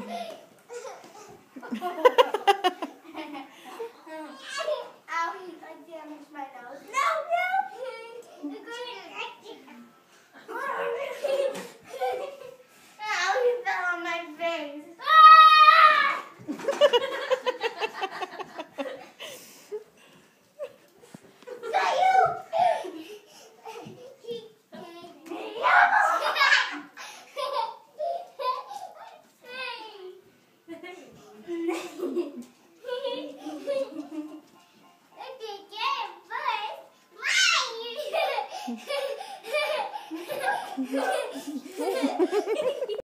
I damaged my nose. No, no! You're Ow, he fell on my face. Ah! Is that you?